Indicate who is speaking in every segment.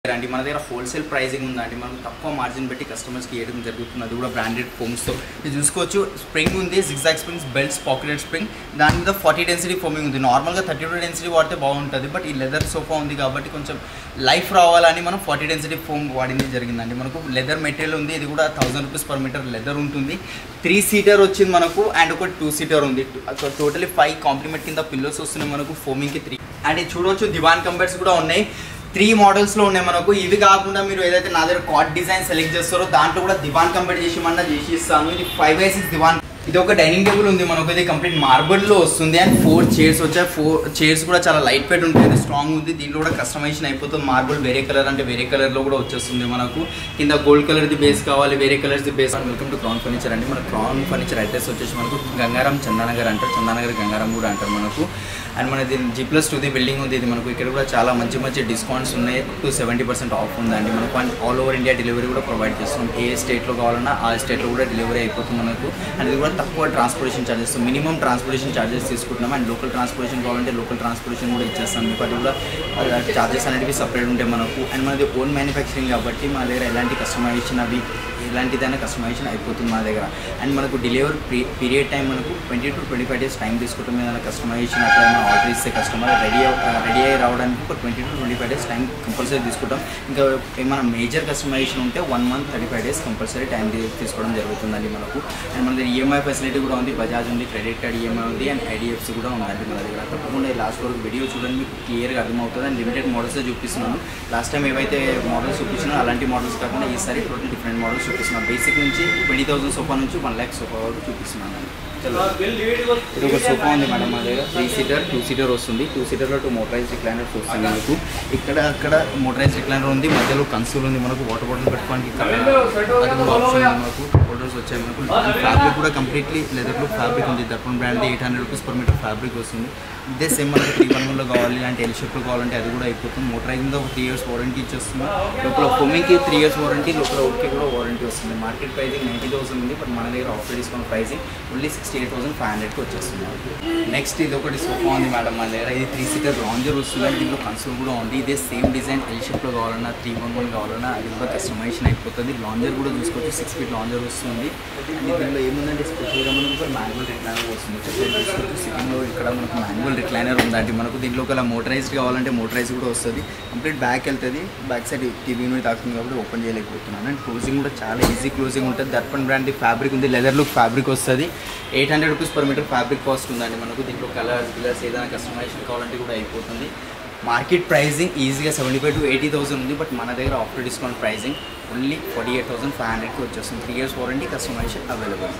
Speaker 1: అండి మన దగ్గర హోల్సేల్ ప్రైజింగ్ ఉందండి. మనం తక్కువ మార్జిన్ పెట్టి కస్టమర్స్కి ఇవ్వడం జరుగుతుంది. అది కూడా బ్రాండెడ్ ఫోమ్స్తో ఇది చూసుకోవచ్చు. స్ప్రింగ్ ఉంది, zigzag springs, belts, pocketed spring, దాని మీద 40 డెన్సిటీ ఫోమింగ్ ఉంది. నార్మల్గా 32 డెన్సిటీ వాడితే బాగుంటుంది, బట్ ఈ లెదర్ సోఫా ఉంది కాబట్టి కొంచెం లైఫ్ రావాలని మనం 40 డెన్సిటీ ఫోమ్ వాడింది జరిగిందండి. మనకు లెదర్ మెటీరియల్ ఉంది. ఇది కూడా 1000 రూపీస్ పర్ మీటర్ లెదర్ ఉంటుంది. 3 సీటర్ వచ్చింది మనకు అండ్ ఒక 2 సీటర్ ఉంది. టోటలీ 5 కాంప్లిమెంట్ కింద పిల్లోస్ వస్తున్నాయి మనకు ఫోమింగ్కి 3. అండ్ ఇది చూడవచ్చు దివాన్ కంబర్స్ కూడా ఉన్నాయి. 3 మోడల్స్లో ఉన్నాయి మనకు. ఇవి కాకుండా మీరు ఏదైతే నా దగ్గర కాట్ డిజైన్ సెలెక్ట్ చేస్తారో దాంట్లో కూడా దివాన్ కంబర్ చేసి ఇస్తాను. ఇది 5x6 దివాన్. ఇది ఒక డైనింగ్ టేబుల్ ఉంది మనకు. ఇది కంప్లీట్ మార్బుల్లో వస్తుంది అండ్ 4 చైర్స్ వచ్చాయి. 4 చైర్స్ కూడా చాలా లైట్ వెయిట్ ఉంటుంది, స్ట్రాంగ్ ఉంది. దీంట్లో కూడా కస్టమైజేషన్ అయిపోతుంది. మార్బుల్ వేరే కలర్ అంటే వేరే కలర్లో కూడా వచ్చేస్తుంది మనకు. కింద గోల్డ్ కలర్ది బేస్ కావాలి, వేరే కలర్ది base. Welcome to Crown Furniture అండి. మన క్రౌన్ ఫర్నిచర్ అడ్రస్ వచ్చేసి మనకు గంగారం చందానగర్ అంటారు, చందానగర్ గంగారం కూడా అంటారు మనకు. అండ్ మనది G+2 బిల్డింగ్ ఉంది. ఇది మనకు ఇక్కడ కూడా చాలా మంచి డిస్కౌంట్స్ ఉన్నాయి. టు 70% ఆఫ్ ఉందండి మనకు. And all over India delivery కూడా ప్రొవైడ్ చేస్తున్నాం. ఏ స్టేట్లో కావాలన్నా ఆ స్టేట్లో కూడా డెలివరీ అయిపోతుంది మనకు. అండ్ ఇది కూడా తక్కువ transportation charges, minimum transportation charges తీసుకుంటున్నాం. అండ్ లోకల్ ట్రాన్స్పోర్టేషన్ కావాలంటే లోకల్ ట్రాన్స్పోర్టేషన్ కూడా ఇచ్చేస్తాం మీకు. అది కూడా ఛార్జెస్ అనేవి సపరేట్ ఉంటాయి మనకు. అండ్ మనది ఓన్ మ్యానుఫ్యాక్చరింగ్ కాబట్టి మా దగ్గర ఎలాంటి కస్టమైజేషన్ అవి ఎలాంటిదైనా కస్టమైజేషన్ అయిపోతుంది మా దగ్గర. అండ్ మనకు డెలివరీ పీరియడ్ టైం మనకు 20 to 25 days టైం తీసుకుంటాం. ఏదైనా కస్టమైజేషన్ అట్లా ఏమైనా ఆర్డర్ ఇస్తే కస్టమర్ రెడీ అయ్యి రావడానికి ఒక 20 to 25 days టైం కంపల్సరీ తీసుకుంటాం. ఇంకా ఏమైనా మేజర్ కస్టమైజేషన్ ఉంటే 1 month 35 days కంపల్సరీ టైం తీసుకోవడం జరుగుతుందండి మనకు. అండ్ మన దగ్గర ఈఎంఐ ఫెసిలిటీ కూడా ఉంది. బజాజ్ ఉంది, క్రెడిట్ కార్డ్ ఈఎంఐ ఉంది, అండ్ ఐడిఎఫ్సి కూడా ఉందండి మన దగ్గర. తప్పకుండా లాస్ట్ వరకు వీడియో చూడండి, మీకు క్లియర్గా అర్థమవుతుంది. అండ్ లిమిటెడ్ మోడల్స్ చూపిస్తున్నాను. లాస్ట్ టైం ఏవైతే మోడల్స్ చూపించినా అలాంటి మోడల్స్ కాకుండా ఈసారి టోటల్ డిఫరెంట్ మోడల్స్ చూపిస్తున్నాను. బేసిక్ నుంచి 20,000 సోఫా నుంచి 1 lakh సోఫా వరకు చూపిస్తున్నాను. ఇది ఒక సోఫా ఉంది మేడం మా దగ్గర. 3 సీటర్ 2 సీటర్ వస్తుంది. 2 సీటర్లో 2 మోటరైజ్ రిక్లైనర్స్ వస్తుంది మనకు. అక్కడ మోటరైజ్ రిక్లైనర్ ఉంది, మధ్యలో కన్సోల్ ఉంది మనకు. వాటర్ బాటిల్ పెట్టుకోవడానికి అది కూడా ఆప్షన్ ఉంది మనకు. ఫోల్డర్స్ వచ్చాయి మనకు. ఫ్యాబ్రిక్ కూడా కంప్లీట్లీ లెదర్లో ఫ్యాబ్రిక్ ఉంది. Darpan brand 800 rupees per metre fabric వస్తుంది. ఇదే సేమ్ మనకు 311లో కావాలి, ఇలాంటి ఎల్ షేప్లో కావాలంటే అది కూడా అయిపోతుంది. మోటరైజ్ మీద ఒక 3 years వారంటీ ఇచ్చేస్తుంది. లోపల ఫోమింగ్కి 3 years వారంటీ, లోపల ఓకే కూడా వారంటీ వస్తుంది. మార్కెట్ ప్రైజింగ్ 90,000 ఉంది, బట్ మన దగ్గర ఆఫర్ డిస్కౌంట్ ప్రైజింగ్ ఓన్లీ 68,500కి వచ్చేస్తుంది. నెక్స్ట్ ఇది ఒకటి సోఫా ఉంది మేడం మన దగ్గర. ఇది 3 సీటర్ లాంజర్ వస్తుంది. దీంట్లో కన్సోల్ కూడా ఉంది. ఇదే సేమ్ డిజైన్ ఎల్ షేప్లో కావాలన్నా 311 కావాలన్నా అది కూడా కస్టమైజేషన్ అయిపోతుంది. లాంజర్ కూడా చూసుకోవచ్చు, 6 feet లాంజర్ వస్తుంది. అండ్ దీంట్లో ఏముందంటే స్పెషల్గా మనకు మాన్యువల్ రిక్లైనర్ వస్తుంది. చూసుకోవచ్చు సిట్టింగ్లో ఇక్కడ మనకు మాన్యువల్ రిక్లైనర్ ఉందండి మనకు. దీంట్లో ఒక మోటరైజ్డ్ కావాలంటే మోటరైజ్ కూడా వస్తుంది. కంప్లీట్ బ్యాక్ వెళ్తుంది. బ్యాక్ సైడ్ టీవీ మీద తాకుతుంది కాబట్టి ఓపెన్ చేయలేకపోతున్నాను. అండ్ క్లోజింగ్ కూడా చాలా ఈజీ క్లోజింగ్ ఉంటుంది. దర్పణ్ బ్రాండ్ ఫ్యాబ్రిక్ ఉంది, లెదర్ లుక్ ఫ్యాబ్రిక్ వస్తుంది. 800 rupees per metre fabric cost ఉందండి మనకు. దీంట్లో కలర్స్ ఏదైనా కస్టమైజేషన్ కావాలంటే కూడా అయిపోతుంది. మార్కెట్ ప్రైజింగ్ ఈజీగా 75,000 to 80,000 ఉంది, బట్ మన దగ్గర ఆఫ్టర్ డిస్కౌంట్ ప్రైజింగ్ ఓన్లీ 48,500కి వచ్చేస్తుంది. 3 years వారంటీ, కస్టమైజేషన్ అవైలబుల్.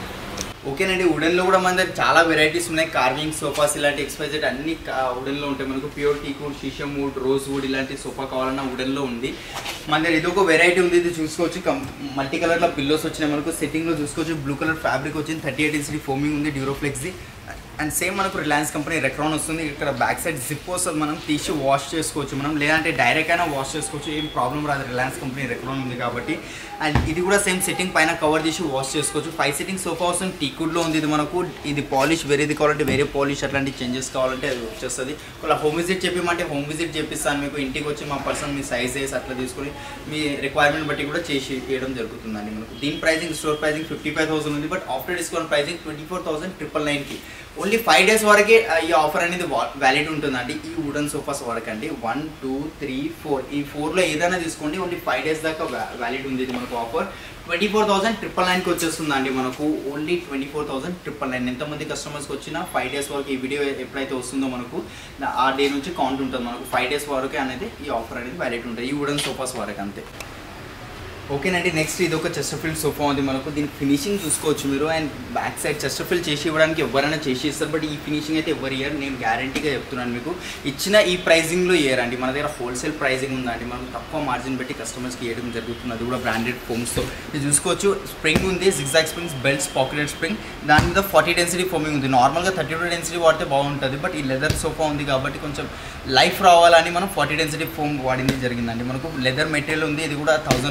Speaker 1: ఓకేనండి. వుడెన్లో కూడా మన దగ్గర చాలా వెరైటీస్ ఉన్నాయి. కార్వింగ్ సోఫాస్ ఇలాంటి ఎక్స్పైజెడ్ అన్ని వుడెన్లో ఉంటాయి మనకు. Pure teakwood, sheesham wood, rose wood ఇలాంటి సోఫా కావాలన్నా వుడెన్లో ఉంది మన దగ్గర. ఇది ఒక వెరైటీ ఉంది. ఇది చూసుకోవచ్చు. మల్టీ కలర్లో పిల్లోస్ వచ్చినాయి మనకు. సెట్టింగ్లో చూసుకోవచ్చు. బ్లూ కలర్ ఫ్యాబ్రిక్ వచ్చింది. 38 inch ఫోమింగ్ ఉంది, డ్యూరోఫ్లెక్స్ది. అండ్ సేమ్ మనకు రిలయన్స్ కంపెనీ రెక్రాన్ వస్తుంది. ఇక్కడ బ్యాక్ సైడ్ జిప్ వస్తుంది, మనం తీసి వాష్ చేసుకోవచ్చు మనం, లేదంటే డైరెక్ట్ అయినా వాష్ చేసుకోవచ్చు, ఏం ప్రాబ్లం రాదు. రిలయన్స్ కంపెనీ రెక్రాన్ ఉంది కాబట్టి. అండ్ ఇది కూడా సేమ్ సెట్టింగ్ పైన కవర్ చేసి వాష్ చేసుకోవచ్చు. 5 seating సోఫా వస్తుంది. టీకుడ్లో ఉంది ఇది మనకు. ఇది పాలిష్ వేరేది కావాలంటే వేరే పాలిష్, అట్లాంటి చేంజెస్ కావాలంటే అది వచ్చేస్తుంది. ఒకవేళ హోమ్ విజిట్ చెప్పమంటే హోమ్ విజిట్ చేపిస్తాను మీకు. ఇంటికి వచ్చి మా పర్సన్ మీ సైజ్ వేసి అట్లా తీసుకొని మీ రిక్వైర్మెంట్ బట్టి కూడా చేసి ఇవ్వడం జరుగుతుందండి మనకు. దీని ప్రైజింగ్ స్టోర్ ప్రైజింగ్ 55,000 ఉంది, బట్ ఆఫ్టర్ డిస్కౌంట్ ప్రైజింగ్ 24,999కి. ఓన్లీ 5 days వరకే ఈ ఆఫర్ అనేది వ్యాలిడ్ ఉంటుందండి. ఈ వుడెన్ సోఫాస్ వరకు అండి. 1, 2, 3, 4 ఈ 4లో ఏదైనా తీసుకోండి. ఓన్లీ 5 days దాకా వ్యాలిడ్ ఉంది ఇది మనకు ఆఫర్. 24,999కి వచ్చేస్తుందండి మనకు. ఓన్లీ 24,999. ఎంతమంది కస్టమర్స్కి వచ్చినా 5 days వరకు ఈ వీడియో ఎప్పుడైతే వస్తుందో మనకు ఆ డే నుంచి కౌంట్ ఉంటుంది మనకు. 5 days వరకే అనేది ఈ ఆఫర్ అనేది వ్యాలిడ్ ఉంటుంది ఈ వుడెన్ సోఫాస్ వరకు అంతే. ఓకేనండి. నెక్స్ట్ ఇది ఒక చెస్టర్ఫీల్డ్ సోఫా ఉంది మనకు. దీని ఫినిషింగ్ చూసుకోవచ్చు మీరు. అండ్ బ్యాక్ సైడ్ చెస్టర్ఫీల్డ్ చేసి ఇవ్వడానికి ఎవరైనా చేసి ఇస్తారు, బట్ ఈ ఫినిషింగ్ అయితే ఎవరు ఇయర్. నేను గ్యారంటీగా చెప్తున్నాను మీకు. ఇచ్చిన ఈ ప్రైజింగ్లో ఇయరండి. మన దగ్గర హోల్సేల్ ప్రైజింగ్ ఉందండి. మనం తక్కువ మార్జిన్ పెట్టి కస్టమర్స్కి ఇవ్వడం జరుగుతుంది. అది కూడా బ్రాండెడ్ ఫోమ్స్తో ఇది చూసుకోవచ్చు. స్ప్రింగ్ ఉంది, zigzag springs, belts, pocketed spring, దాని మీద 40 డెన్సిటీ ఫోమింగ్ ఉంది. నార్మల్గా 32 డెన్సిటీ వాడితే బాగుంటుంది, బట్ ఈ లెదర్ సోఫా ఉంది కాబట్టి కొంచెం లైఫ్ రావాలని మనం 40 డెన్సిటీ ఫోమ్ వాడింది జరిగిందండి మనకు. లెదర్ మెటీరియల్ ఉంది. ఇది కూడా 1000 రూపీస్ పర్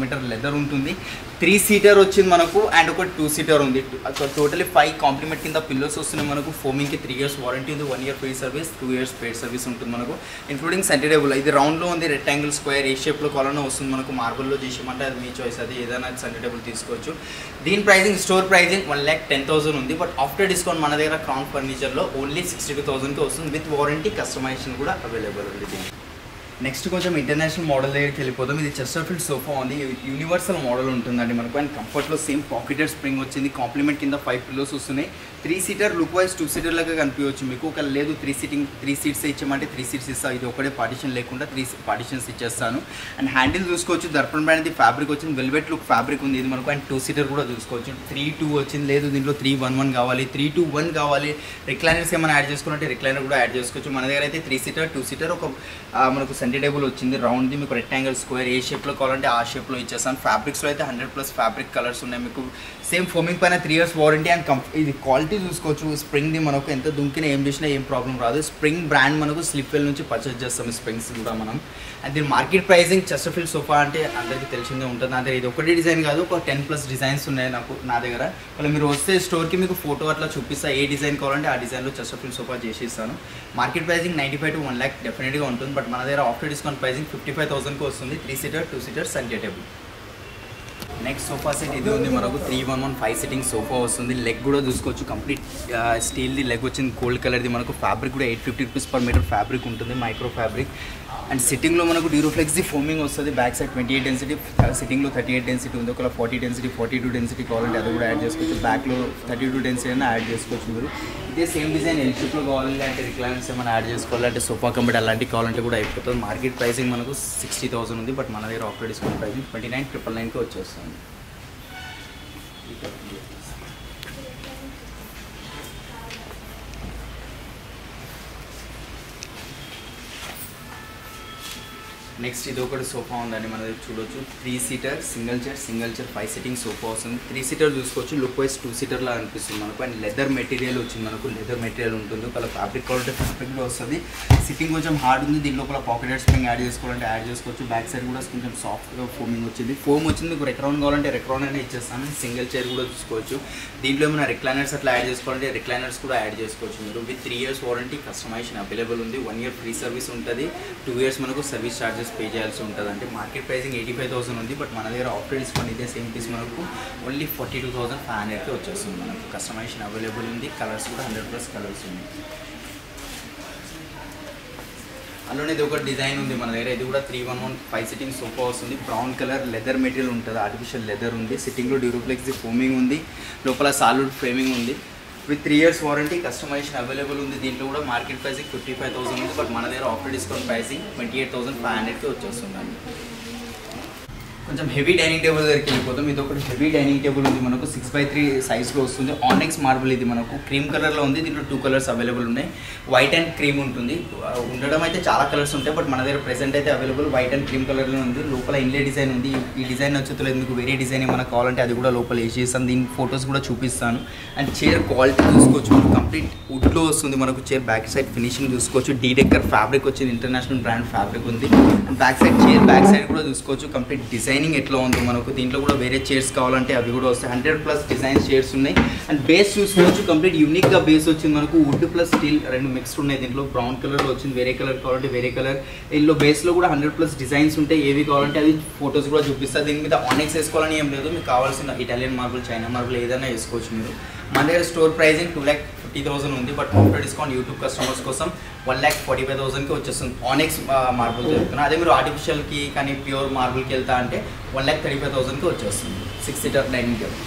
Speaker 1: మీటర్ లెదర్ ఉంటుంది. 3 సీటర్ వచ్చింది మనకు అండ్ ఒక 2 సీటర్ ఉంది. టోటలీ 5 కాంప్లిమెంట్ కింద పిల్లోస్ వస్తున్నాయి మనకు. ఫోమింగ్కి 3 years వారంటీ ఉంది, 1 year free service, 2 years paid service ఉంటుంది మనకు, ఇంక్లూడింగ్ సెంటర్ టేబుల్. ఇది రౌండ్లో ఉంది, రెక్టాంగిల్ స్క్వేర్ ఏ షేప్లో కావాలన్నా వస్తుంది మనకు. మార్బుల్లో చేసామంటే అది మీ చాయిస్, అది ఏదైనా సెంటర్ టేబుల్ తీసుకోవచ్చు. దీని ప్రైజింగ్ స్టోర్ ప్రైజింగ్ 1,10,000 ఉంది. బట్ ఆఫ్టర్ డిస్కౌంట్ మన దగ్గర క్రౌన్ ఫర్నిచర్లో ఓన్లీ 62,000కి వస్తుంది. విత్ వారంటీ, కస్టమైజేషన్ కూడా అవైలబుల్ ఉంది దీనికి. నెక్స్ట్ కొంచెం ఇంటర్నేషనల్ మోడల్ దగ్గరికి వెళ్ళిపోతాం. ఇది చెస్టర్ఫీల్డ్ సోఫా ఉంది, యూనివర్సల్ మోడల్ ఉంటుందండి మనకు. అండ్ కంఫర్ట్లో సేమ్ పాకెటెడ్ స్ప్రింగ్ వచ్చింది. కాంప్లిమెంట్ కింద 5 పిల్లోస్ వస్తున్నాయి. 3 సీటర్ లుక్ వైజ్ 2 సీటర్ లాగా కనిపించవచ్చు మీకు. ఒక లేదు 3 సీట్స్ ఇచ్చామంటే 3 సీట్స్ ఇస్తాను. ఇది ఒకటే పార్టిషన్ లేకుండా 3 పార్టిషన్స్ ఇచ్చేస్తాను. అండ్ హ్యాండిల్ చూసుకోవచ్చు, దర్పణ్ బ్రాండ్ ఇది ఫ్యాబ్రిక్ వచ్చింది, వెల్వెట్ లుక్ ఫ్యాబ్రిక్ ఉంది ఇది మనకు. అండ్ 2 సీటర్ కూడా చూసుకోవచ్చు. 3-2 వచ్చింది, లేదు దీంట్లో 3-1-1 కావాలి, 3-2-1 కావాలి. రిక్లైనర్స్ ఏమైనా యాడ్ చేసుకుంటే రిక్లైనర్ కూడా యాడ్ చేసుకోవచ్చు. మన దగ్గర అయితే 3 సీటర్ 2 సీటర్ ఒక మనకు సెంటర్ టేబుల్ వచ్చింది రౌండ్ది. మీకు రెక్టాంగిల్ స్క్వేర్ ఏ షేప్లో కావాలంటే ఆ షేప్లో ఇచ్చేస్తాను. ఫ్యాబ్రిక్స్లో అయితే 100+ ఫ్యాబ్రిక్ కలర్స్ ఉన్నాయి మీకు. సేమ్ ఫోమింగ్ పైన 3 years వారంటీ. అండ్ ఇది క్వాలిటీ చూసుకోవచ్చు. స్ప్రింగ్ది మనకు ఎంత దుంకినా ఏం చేసినా ఏం ప్రాబ్లం రాదు. స్ప్రింగ్ బ్రాండ్ మనకు స్లిప్వెల్ నుంచి పర్చేస్ చేస్తాం ఈ స్ప్రింగ్స్ కూడా మనం. అండ్ దీని మార్కెట్ ప్రైసింగ్ చెస్టర్ఫీల్డ్ సోఫా అంటే అందరికీ తెలిసిందే ఉంటుంది. నా దగ్గర ఇది ఒకటి డిజైన్ కాదు, ఒక 10+ డిజైన్స్ ఉన్నాయి నా దగ్గర. వాళ్ళు మీరు వస్తే స్టోర్కి మీకు ఫోటో అట్లా చూపిస్తా, ఏ డిజైన్ కావాలంటే ఆ డిజైన్లో చెస్టర్ఫీల్డ్ సోఫా చేసి ఇస్తాను. మార్కెట్ ప్రైసింగ్ 95 to 1 lakh డెఫినెట్గా ఉంటుంది. బట్ మన దగ్గర ఆఫ్టర్ డిస్కౌంట్ ప్రైసింగ్ 55,000కి వస్తుంది. 3 seater 2 seater centre table. Next sofa set ఇది ఉంది మనకు. 3-1-1 5 సిట్టింగ్ సోఫా వస్తుంది. లెగ్ కూడా చూసుకోవచ్చు, కంప్లీట్ స్టీల్ది లెగ్ వచ్చింది, గోల్డ్ కలర్ది మనకు. ఫ్యాబ్రిక్ కూడా 850 rupees per meter ఫ్యాబ్రిక్ ఉంటుంది, మైక్రో ఫ్యాబ్రిక్. అండ్ సిట్టింగ్లో మనకు డ్యూరోఫ్లెక్స్ది ఫోమింగ్ వస్తుంది. బ్యాక్ సైడ్ 28 డెన్సిటీ, సిట్టింగ్లో 38 డెన్సిటీ ఉంది. ఒకవేళ 40 డెన్సిటీ 42 డెన్సిటీ కావాలంటే అది కూడా యాడ్ చేసుకోవచ్చు. బ్యాక్లో 32 డెన్సిటీ అయినా యాడ్ చేసుకోవచ్చు మీరు. ఇదే సేమ్ డిజైన్ ఎల్ షేప్లో కావాలంటే అంటే రిక్లైనర్స్ ఏమైనా యాడ్ చేసుకోవాలంటే సోఫా కంపెనీ అలాంటివి కావాలంటే కూడా అయిపోతుంది. మార్కెట్ ప్రైసింగ్ మనకు 60,000 ఉంది. బట్ మన దగ్గర ఆఫ్టర్ డిస్కౌంట్ ప్రైసింగ్ 29,999కి వచ్చేస్తుంది. నెక్స్ట్ ఇది ఒకటి సోఫా ఉందండి మన దగ్గర చూడొచ్చు. 3 seater single chair 5 sitting sofa వస్తుంది. 3 సీటర్ చూసుకోవచ్చు, లుక్ వైజ్ 2 సీటర్లా అనిపిస్తుంది మనకు. అండ్ లెదర్ మెటీరియల్ వచ్చింది మనకు, లెదర్ మెటీరియల్ ఉంటుంది. ఒకవేళ ఫ్యాబ్రిక్ కావాలంటే ఫ్యాబ్రిక్ కూడా వస్తుంది. సిట్టింగ్ కొంచెం హార్డ్ ఉంది, దీని లోపల పాకెటెడ్ స్ప్రింగ్ యాడ్ చేసుకోవాలంటే యాడ్ చేసుకోవచ్చు. బ్యాక్ సైడ్ కూడా కొంచెం సాఫ్ట్గా ఫోమింగ్ వచ్చింది. ఫోమ్ వచ్చింది మీకు. రెక్రౌన్ కావాలంటే రెక్రౌన్ అయినా ఇచ్చేస్తాను. సింగిల్ చైర్ కూడా చూసుకోవచ్చు. దీంట్లో ఏమైనా రిక్లైనర్స్ అట్లా యాడ్ చేసుకోవాలంటే రిక్లైనర్స్ కూడా యాడ్ చేసుకోవచ్చు మీరు. With 3 years warranty, customisation available ఉంది. 1 year ఫ్రీ సర్వీస్ ఉంటుంది. 2 years మనకు సర్వీస్ ఛార్జెస్ పే చేయాల్సి ఉంటుంది. అంటే మార్కెట్ ప్రైసింగ్ 85,000 ఉంది. బట్ మన దగ్గర ఆఫ్టర్ డిస్కౌంట్ ఇదే సేమ్ పీస్ మనకు ఓన్లీ 42,500కి వచ్చేస్తుంది మనకు. కస్టమైజేషన్ అవైలబుల్ ఉంది. కలర్స్ కూడా 100+ కలర్స్ ఉన్నాయి. అందులోనే ఇది ఒక డిజైన్ ఉంది మన దగ్గర. ఇది కూడా 3-1-1 5 సిట్టింగ్ సోఫా వస్తుంది. బ్రౌన్ కలర్ లెదర్ మెటీరియల్ ఉంటుంది, ఆర్టిఫిషియల్ లెదర్ ఉంది. సిట్టింగ్లో డ్యూరోఫ్లెక్స్ది ఫోమింగ్ ఉంది, లోపల సాలిడ్ ఫ్రేమింగ్ ఉంది. With 3 years warranty, customisation available ఉంది. దీంట్లో కూడా మార్కెట్ ప్రైసింగ్ 55,000 ఉంది. బట్ మన దగ్గర ఆఫ్టర్ డిస్కౌంట్ ప్రైసింగ్ 28,500కి వచ్చేస్తుందండి. కొంచెం హెవీ డైనింగ్ టేబుల్ దగ్గరికి వెళ్ళిపోతాం. ఇది ఒకటి హెవీ డైనింగ్ టేబుల్ ఉంది మనకు. 6x3 సైజ్లో వస్తుంది. ఆనెక్స్ మార్బుల్ ఇది మనకు. క్రీమ్ కలర్లో ఉంది. దీంట్లో 2 కలర్స్ అవైలబుల్ ఉన్నాయి. వైట్ అండ్ క్రీమ్ ఉంటుంది. ఉండడం అయితే చాలా కలర్స్ ఉంటాయి, బట్ మన దగ్గర ప్రెసెంట్ అయితే అవైలబుల్ వైట్ అండ్ క్రీమ్ కలర్లో ఉంది. లోపల ఇన్లే డిజైన్ ఉంది. ఈ డిజైన్ నచ్చుతలేదు మీకు, వేరే డిజైన్ ఏమైనా కావాలంటే అది కూడా లోపల వేసేస్తాను. దీని ఫొటోస్ కూడా చూపిస్తాను. అండ్ చైర్ క్వాలిటీ చూసుకోవచ్చు, కంప్లీట్ వుడ్లో వస్తుంది మనకు. చైర్ బ్యాక్ సైడ్ ఫినిషింగ్ చూసుకోవచ్చు. డీడెక్కర్ ఫ్యాబ్రిక్ వచ్చింది, ఇంటర్నేషనల్ బ్రాండ్ ఫ్యాబ్రిక్ ఉంది. And back side chair back side కూడా చూసుకోవచ్చు, కంప్లీట్ డిజైనింగ్ ఎట్లా ఉందో మనకు. దీంట్లో కూడా వేరే చైర్స్ కావాలంటే అవి కూడా వస్తాయి. 100+ డిజైన్స్ చైర్స్ ఉన్నాయి. అండ్ బేస్ చూసుకోవచ్చు, కంప్లీట్ యూనిక్గా బేస్ వచ్చింది మనకు. వుడ్ ప్లస్ స్టీల్ రెండు మిక్స్డ్ ఉన్నాయి. దీంట్లో బ్రౌన్ కలర్లో వచ్చింది, వేరే కలర్ కావాలంటే వేరే కలర్. దీనిలో బేస్లో కూడా 100+ డిజైన్స్ ఉంటాయి. ఏవి కావాలంటే అది ఫొటోస్ కూడా చూపిస్తారు. దీని మీద ఆనెక్స్ వేసుకోవాలని ఏం లేదు, మీకు కావాల్సిన ఇటాలియన్ మార్బుల్, చైనా మార్బుల్ ఏదైనా వేసుకోవచ్చు మీరు. మన దగ్గర స్టోర్ ప్రైసింగ్ 2,50,000 ఉంది. But after discount YouTube customers కోసం 1,45,000కి వచ్చేస్తుంది. ఆనెక్స్ మార్బుల్ చెప్తున్నా. అదే మీరు ఆర్టిఫిషియల్కి కానీ ప్యూర్ మార్బుల్కి వెళ్తా అంటే 1,35,000కి వచ్చేస్తుంది. 6 సీటర్ డైనింగ్ టేబుల్.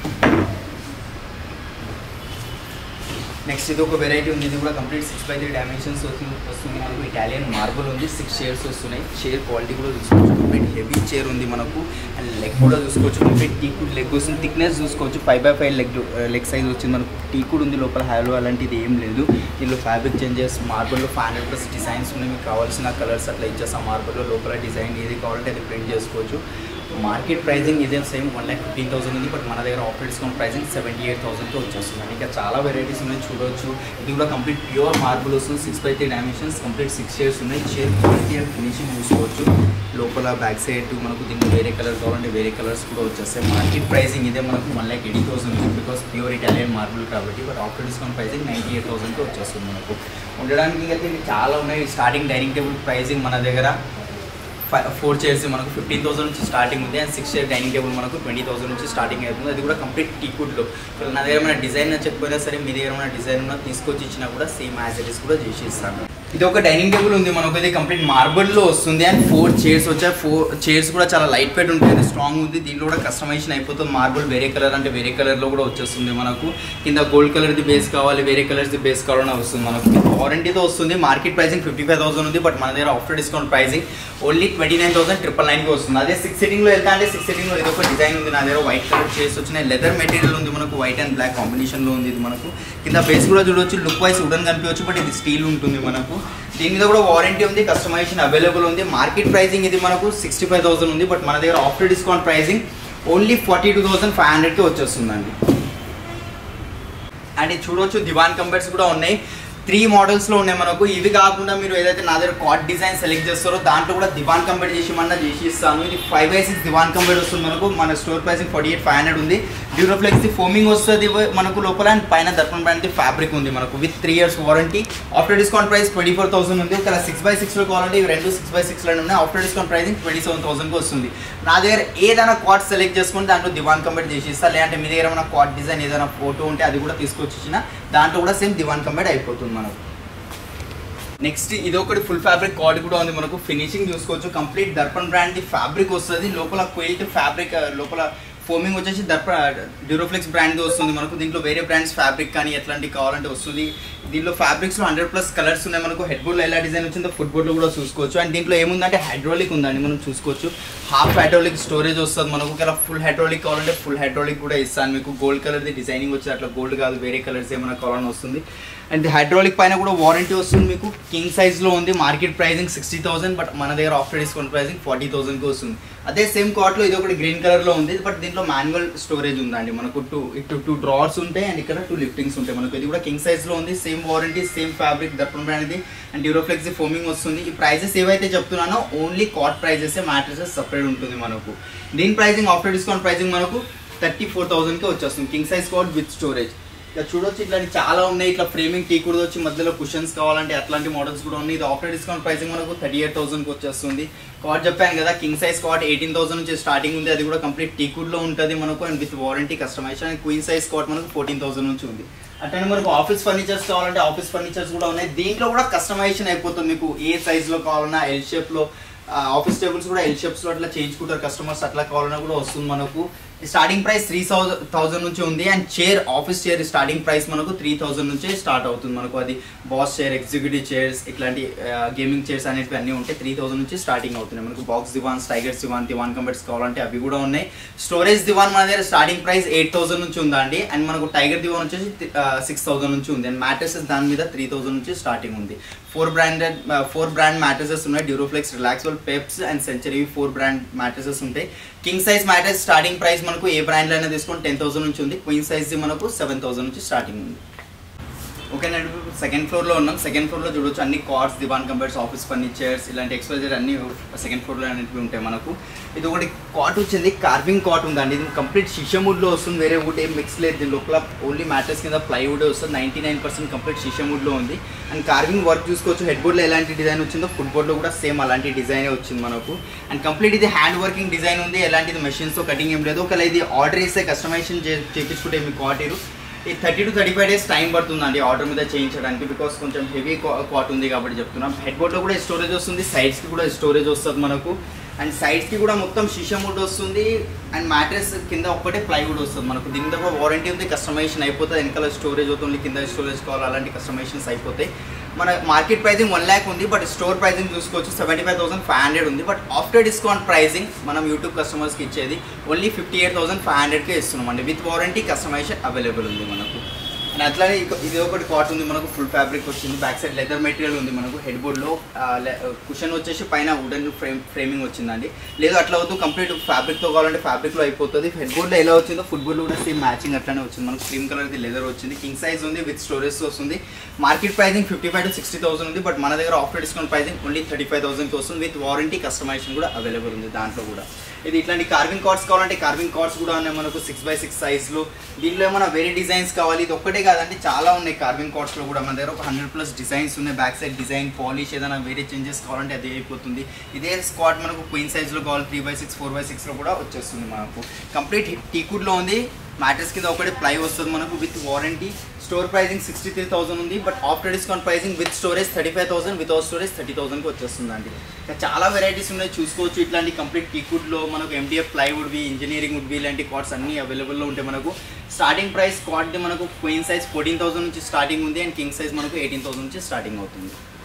Speaker 1: నెక్స్ట్ ఇది ఒక వెరైటీ ఉంది. ఇది కూడా కంప్లీట్ 6x3 డైమెన్షన్స్ వస్తుంది మనకు. ఇటాలియన్ మార్బుల్ ఉంది. 6 చైర్స్ వస్తున్నాయి. చైర్ క్వాలిటీ కూడా చూసుకోవచ్చు, కంప్లీట్ హెవీ చైర్ ఉంది మనకు. అండ్ లెగ్ కూడా చూసుకోవచ్చు, కంప్లీట్ టీకుడ్ లెగ్ వస్తుంది. థిక్నెస్ చూసుకోవచ్చు, 5x5 లెగ్ సైజ్ వచ్చింది మనకు. టీకుడ్ ఉంది లోపల, హ్యాలో అలాంటిది ఏం లేదు. దీనిలో ఫ్యాబ్రిక్ చేంజెస్, మార్బుల్లో 500+ డిజైన్స్ ఉన్నాయి. మీకు కావాల్సిన కలర్స్ అట్లా ఇచ్చేస్తాం. మార్బుల్లో లోపల డిజైన్ ఏది కావాలంటే అది ప్రింట్ చేసుకోవచ్చు. మార్కెట్ ప్రైజింగ్ ఇదే సేమ్ 1,15,000 ఉంది, బట్ మన దగ్గర ఆఫర్ డిస్కౌంట్ ప్రైజింగ్ 78,000కి వచ్చేస్తుంది. ఇంకా చాలా వెరైటీస్ ఉన్నాయి చూడవచ్చు. ఇది కూడా కంప్లీట్ ప్యూర్ మార్బుల్ వస్తుంది, 6x3 డైమెన్షన్స్, కంప్లీట్ 6 చైర్స్ ఉన్నాయి. చైర్ క్వాలిటీ అండ్ ఫినిషింగ్ చూసుకోవచ్చు. లోపల బ్యాక్ సైడ్ మనకు దీనికి వేరే కలర్ కావాలంటే వేరే కలర్స్ కూడా వచ్చేస్తాయి. మార్కెట్ ప్రైజింగ్ ఇదే మనకు 1,80,000 ఉంది, బికాస్ ప్యూర్ ఇటాలియన్ మార్బుల్ కాబట్టి. బట్ ఆఫర్ డిస్కౌంట్ ప్రైజింగ్ 98,000కి వచ్చేస్తుంది మనకు. ఉండడానికి అయితే చాలా ఉన్నాయి. స్టార్టింగ్ డైనింగ్ టేబుల్ ప్రైజింగ్ మన దగ్గర 4 చైర్స్ మనకు 15,000 నుంచి స్టార్టింగ్ ఉంది, అండ్ 6 చైర్ డైనింగ్ టేబుల్ మనకు 20,000 నుంచి స్టార్టింగ్ అవుతుంది. అది కూడా కంప్లీట్ టీకుడ్లో. నా దగ్గర ఏమైనా డిజైన్ చెప్పినా సరే, మీ దగ్గర ఏమైనా డిజైన్ ఉన్నా తీసుకొచ్చి ఇచ్చినా కూడా సేమ్ యాజ్ ఇట్ ఈస్ కూడా చేసి ఇస్తాను. ఇది ఒక డైనింగ్ టేబుల్ ఉంది మనకు, ఇది కంప్లీట్ మార్బుల్లో వస్తుంది, అండ్ 4 చైర్స్ వచ్చాయి. 4 చైర్స్ కూడా చాలా లైట్ వెయిట్ ఉంటుంది, స్ట్రాంగ్ ఉంది. దీంట్లో కూడా కస్టమైజేషన్ అయిపోతుంది. మార్బుల్ వేరే కలర్ అంటే వేరే కలర్లో కూడా వచ్చేస్తుంది మనకు. కింద గోల్డ్ కలర్ది బేస్ కావాలి, వేరే కలర్స్ది బేస్ కావాలని వస్తుంది మనకు. వారంటీతో వస్తుంది. మార్కెట్ ప్రైజింగ్ 55,000 ఉంది, బట్ మన దగ్గర ఆఫ్టర్ డిస్కౌంట్ ప్రైజింగ్ ఓన్లీ 29,999కి వస్తుంది. అదే 6 సిట్టింగ్లో వెళ్తా అంటే 6 సిట్టింగ్లో ఇది ఒక డిజైన్ ఉంది. నా దగ్గర వైట్ కలర్ చైర్స్ వచ్చినాయి. లెదర్ మెటీరియల్ ఉంది మనకు, వైట్ అండ్ బ్లాక్ కాంబినేషన్లో ఉంది. ఇది మనకు కింద బేస్ కూడా చూడవచ్చు. లుక్ వైజ్ వుడన్ కనిపించవచ్చు, బట్ ఇది స్టీల్ ఉంటుంది మనకు. దీని మీద కూడా వారంటీ ఉంది, కస్టమైజేషన్ అవైలబుల్ ఉంది. మార్కెట్ ప్రైజింగ్ ఇది మనకు 65,000 ఉంది, బట్ మన దగ్గర ఆఫ్టర్ డిస్కౌంట్ ప్రైజింగ్ ఓన్లీ 42,500కి వచ్చేస్తుందండి. అండ్ ఇది చూడవచ్చు, దివాన్ కంబర్స్ కూడా ఉన్నాయి. 3 మోడల్స్లో ఉన్నాయి మనకు. ఇవి కాకుండా మీరు ఏదైతే నా దగ్గర కాట్ డిజైన్ సెలెక్ట్ చేస్తారో దాంట్లో కూడా దివాన్ కంబెట్ చేసి ఇస్తాను. ఇది 5x6 దివాన్ కంబెట్ వస్తుంది మనకు. మన స్టోర్ ప్రైసింగ్ 48,500 ఉంది. డ్యూరోఫ్లెక్స్ ఫోమింగ్ వస్తుంది మనకు లోపల, అండ్ పైన దర్పణ్ బ్రాండ్ ఫ్యాబ్రిక్ ఉంది మనకు with 3 years warranty. After discount price 24,000 ఉంది. ఇక్కడ 6x6లో కావాలంటే ఇవి 2 6x6లో ఉన్నాయి. ఆఫ్టర్ డిస్కౌంట్ ప్రైసింగ్ 27,000కి వస్తుంది. నా దగ్గర ఏదైనా కాట్ సెలెక్ట్ చేసుకుంటే దాంట్లో దివాన్ కంబెట్ చేసి ఇస్తా. లేదంటే మీ దగ్గర ఏమైనా కాట్ డిజైన్ ఏదైనా ఫోటో ఉంటే అది కూడా తీసుకొచ్చి ఇచ్చిన దాంట్లో కూడా సేమ్ దివాన్ కంబెట్ అయిపోతుంది మనకు. నెక్స్ట్ ఇది ఒకటి ఫుల్ ఫ్యాబ్రిక్ కాట్ కూడా ఉంది మనకు. ఫినిషింగ్ చూసుకోవచ్చు. కంప్లీట్ దర్పణ్ బ్రాండ్ ఫ్యాబ్రిక్ వస్తుంది. లోపల క్విల్ట్ ఫ్యాబ్రిక్, లోపల ఫోమింగ్ వచ్చేసి డ్యూరోఫ్లెక్స్ బ్రాండ్ వస్తుంది మనకు. దీంట్లో వేరే బ్రాండ్స్ ఫ్యాబ్రిక్ కానీ ఎట్లాంటివి కావాలంటే వస్తుంది. దీంట్లో ఫ్యాబ్రిక్స్లో 100+ కలర్స్ ఉన్నాయి మనకు. హెడ్ బోర్డ్లో ఎలా డిజైన్ వచ్చిందో ఫుట్ బోర్డ్లో కూడా చూసుకోవచ్చు. అండ్ దీంట్లో ఏముందంటే హైడ్రాలిక్ ఉందండి, మనం చూసుకోవచ్చు. హాఫ్ హైడ్రాలిక్ స్టోరేజ్ వస్తుంది మనకు. ఇలా ఫుల్ హైడ్రాలిక్ కావాలంటే ఫుల్ హైడ్రాలిక్ కూడా ఇస్తాను మీకు. గోల్డ్ కలర్ది డిజైనింగ్ వచ్చి అట్లా గోల్డ్ కాదు, వేరే కలర్స్ ఏమైనా కావాలని వస్తుంది. అండ్ హైడ్రాలిక్ పైన కూడా వారంటీ వస్తుంది మీకు. కింగ్ సైజ్లో ఉంది. మార్కెట్ ప్రైజింగ్ 60,000, బట్ మన దగ్గర ఆఫ్టర్ డిస్కౌంట్ ప్రైజింగ్ 40,000కి వస్తుంది. అదే సేమ్ కాట్లో ఇది ఒకటి గ్రీన్ కలర్లో ఉంది, బట్ దీంట్లో మాన్యువల్ స్టోరేజ్ ఉందండి మనకు. 2 డ్రావర్స్ ఉంటాయి, అండ్ ఇక్కడ 2 లిఫ్టింగ్స్ ఉంటాయి మనకు. ఇది కూడా కింగ్ సైజ్లో ఉంది. Same warranty, same fabric, Darpan brand ఇది, అండ్ డ్యూరోఫ్లెక్స్ ఫోమింగ్ వస్తుంది. ఈ ప్రైజెస్ ఏవైతే చెప్తున్నానో only cot prices, mattresses separate ఉంటుంది మనకు. దీని ప్రైజింగ్ ఆఫ్టర్ డిస్కౌంట్ ప్రైజింగ్ మనకు 34,000కి వచ్చేస్తుంది. King size cot with storage. ఇట్లా చూడొచ్చు, ఇట్లాంటి చాలా ఉన్నాయి. ఇట్లా ఫ్రేమింగ్ టీ కూడా వచ్చి మధ్యలో కుషన్స్ కావాలంటే అట్లాంటి మోడల్స్ కూడా ఉన్నాయి. ఇది ఆఫ్టర్ డిస్కౌంట్ ప్రైసింగ్ మనకు 38,000కి వచ్చేస్తుంది. కాట్ చెప్పాను కదా, కింగ్ సైజ్ కాట్ 18,000 నుంచి స్టార్టింగ్ ఉంది. అది కూడా కంప్లీట్ టీకుడ్లో ఉంటుంది మనకు, and with warranty customisation. And queen size cot మనకు 14,000 నుంచి ఉంది. అట్లనే మనకు ఆఫీస్ ఫర్నిచర్స్ కావాలంటే ఆఫీస్ ఫర్నిచర్స్ కూడా ఉన్నాయి. దీంట్లో కూడా కస్టమైజేషన్ అయిపోతుంది మీకు. ఏ సైజ్లో కావాలన్నా ఎల్ షేప్లో, ఆఫీస్ టేబుల్స్ కూడా ఎల్ షేప్స్లో అట్లా చేయించుకుంటారు కస్టమర్స్. అట్లా కావాలన్నా కూడా వస్తుంది మనకు. స్టార్టింగ్ ప్రైస్ 3,000 నుంచి ఉంది. And chair, office chair starting price మనకు 3,000 నుంచే స్టార్ట్ అవుతుంది మనకు. అది బాస్ చైర్, ఎగ్జిక్యూటివ్ చైర్స్, ఇట్లాంటి గేమింగ్ చైర్స్ అనేవి అన్నీ ఉంటాయి. 3,000 నుంచి స్టార్టింగ్ అవుతున్నాయి మనకు. బాక్స్ దివాన్స్, టైగర్స్ దివాన్, దివాన్ కంబెట్స్ కావాలంటే అవి కూడా ఉన్నాయి. స్టోరేజ్ దివాన్ మన దగ్గర స్టార్టింగ్ ప్రైస్ 8,000 నుంచి ఉందండి. అండ్ మనకు టైగర్ దివాన్ వచ్చేసి 6,000 నుంచి ఉంది. అండ్ మ్యాట్రెసెస్ దాని మీద 3,000 నుంచి స్టార్టింగ్ ఉంది. 4 బ్రాండ్ మ్యాట్రెసెస్ ఉన్నాయి. Duroflex, Relaxwell, Peps and Century, 4 brand mattresses ఉంటాయి. King size mattress starting price మనకు ఏ బ్రాండ్లో అయినా తీసుకొని 10,000 నుంచి ఉంది. క్వీన్ సైజ్ మనకు 7,000 నుంచి స్టార్టింగ్ ఉంది. ఓకేనండి, సెకండ్ ఫ్లోర్లో ఉన్నాం. సెకండ్ ఫ్లోర్లో చూడవచ్చు అన్ని కార్డ్స్, దివాన్ కంబర్స్, ఆఫీస్ ఫర్నిచర్స్, ఇలాంటి ఎక్స్పోజర్ అన్ని సెకండ్ ఫ్లోర్లో అనేవి ఉంటాయి మనకు. ఇది ఒకటి కాట్ వచ్చింది, కార్వింగ్ కాట్ ఉందండి. ఇది కంప్లీట్ షిషముడ్లో వస్తుంది, వేరే వుడ్ ఏం మిక్స్ లేదు. దీని లోపల ఓన్లీ మ్యాట్రెస్ కింద ప్లైవుడ్ వస్తుంది. 99% కంప్లీట్ షిషముడ్లో ఉంది. అండ్ కార్వింగ్ వర్క్ చూసుకోవచ్చు. హెడ్ బోర్డ్లో ఎలాంటి డిజైన్ వచ్చిందో ఫుట్ బోర్డ్లో కూడా సేమ్ అలాంటి డిజైనే వచ్చింది మనకు. అండ్ కంప్లీట్ ఇది హ్యాండ్ వర్కింగ్ డిజైన్ ఉంది. ఎలాంటిది మెషిన్స్తో కటింగ్ ఏం లేదు. ఒకవేళ ఇది ఆర్డర్ ఇస్తే కస్టమైజేషన్ చేయించుకుంటే మీ కాట్ ఈ 30 to 35 days టైం పడుతుందండి ఆర్డర్ మీద చేయించడానికి. బికాస్ కొంచెం హెవీ కాట్ ఉంది కాబట్టి చెప్తున్నాం. హెడ్ బోర్డ్లో కూడా స్టోరేజ్ వస్తుంది, సైడ్స్కి కూడా స్టోరేజ్ వస్తుంది మనకు. అండ్ సైడ్స్కి కూడా మొత్తం షీషముడ్ వస్తుంది. అండ్ మ్యాట్రెస్ కింద ఒక్కటే ప్లైవుడ్ వస్తుంది మనకు. దీని దగ్గర వారంటీ ఉంది, కస్టమైజేషన్ అయిపోతుంది. వెనకాల స్టోరేజ్ అవుతుంది, కింద స్టోరేజ్ కావాలి, అలాంటి కస్టమైజేషన్స్ అయిపోతాయి. మన మార్కెట్ ప్రైజింగ్ 1 lakh ఉంది, బట్ స్టోర్ ప్రైజింగ్ చూసుకోవచ్చు 75,500 ఉంది. బట్ ఆఫ్టర్ డిస్కౌంట్ ప్రైజింగ్ మనం యూట్యూబ్ కస్టమర్స్కి ఇచ్చేది ఓన్లీ 58,500కే ఇస్తున్నాం అండి. విత్ వారంటీ, కస్టమైజేషన్ అవైలబుల్ ఉంది మనకు. అండ్ అట్లానే ఇది ఒకటి కాట్ ఉంది మనకు, ఫుల్ ఫ్యాబ్రిక్ వచ్చింది, బ్యాక్ సైడ్ లెదర్ మెటీరియల్ ఉంది మనకు, హెడ్ బోర్డ్లో కుషన్ వచ్చేసి పైన వుడెన్ ఫ్రేమింగ్ వచ్చిందండి. లేదు అట్లా వద్దు కంప్లీట్ ఫ్యాబ్రిక్తో కావాలంటే ఫ్యాబ్రిక్లో అయిపోతుంది. హెడ్ బోర్డ్లో ఎలా వచ్చిందో ఫుడ్ బోర్డ్లో కూడా సేమ్ మ్యాచింగ్ అట్లానే వచ్చింది మనకు. క్రీమ్ కలర్ది లెదర్ వచ్చింది, కింగ్ సైజ్ ఉంది విత్ స్టోరేజ్ వస్తుంది. మార్కెట్ ప్రైజింగ్ 55,000 to 60,000 ఉంది, బట్ మన దగ్గర ఆఫ్టర్ డిస్కౌంట్ ప్రైజింగ్ ఓన్లీ 35,000కి వస్తుంది. విత్ వారంటీ కస్టమైజేషన్ కూడా అవైలబుల్ ఉంది దాంట్లో కూడా. ఇది ఇట్లాంటి కార్వింగ్ కార్డ్స్ కావాలంటే కార్వింగ్ కార్డ్స్ కూడా ఉన్నాయి మనకు 6x6 సైజ్లో. దీంట్లో ఏమైనా వేరే డిజైన్స్ కావాలి, ఇది ఒక్కటే కాదండి చాలా ఉన్నాయి కార్వింగ్ కార్డ్స్లో కూడా. మన దగ్గర ఒక 100+ డిజైన్స్ ఉన్నాయి. బ్యాక్ సైడ్ డిజైన్ పాలిష్ ఏదైనా వేరే చేంజెస్ కావాలంటే అదే అయిపోతుంది. ఇదే స్క్వాడ్ మనకు క్వీన్ సైజ్లో కావాలి 3x6 4x6లో కూడా వచ్చేస్తుంది మనకు. కంప్లీట్ టీకుడ్లో ఉంది. మ్యాట్రెస్ కింద ఒకటి ప్లై వస్తుంది మనకు విత్ వారంటీ. స్టోర్ ప్రైజింగ్ 63,000 ఉంది, but after discount pricing with storage 35,000, without storage 30,000కి వచ్చేస్తుందండి. చాలా వెరైటీస్ ఉన్నాయి చూసుకోవచ్చు. ఇట్లాంటి కంప్లీట్ టీకుడ్లో మనకు MDF ప్లైవుడ్వి, ఇంజనీరింగ్ వుడ్వి ఇలాంటి కార్డ్స్ అన్నీ అవైలబుల్లో ఉంటాయి మనకు. స్టార్టింగ్ ప్రైస్ కార్డ్ది మనకు క్వీన్ సైజ్ 14,000 నుంచి స్టార్టింగ్ ఉంది, అండ్ కింగ్ సైజ్ మనకు 18,000 నుంచి స్టార్టింగ్ అవుతుంది.